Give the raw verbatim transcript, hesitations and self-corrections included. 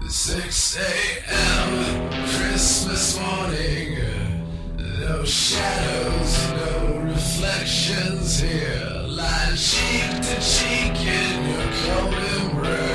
six a.m. Christmas morning. No shadows, no reflections here. Lying cheek to cheek in your cold embrace.